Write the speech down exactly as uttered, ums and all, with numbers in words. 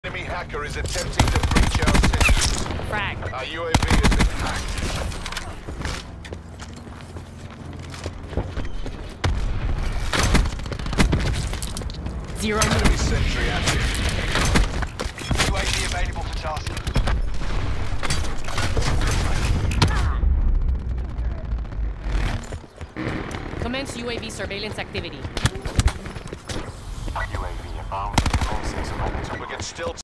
Enemy hacker is attempting to breach our system. Frag. Our U A V has been hacked. Zero Enemy move. sentry active. U A V available for tasking. Commence U A V surveillance activity. U A V inbound. We can still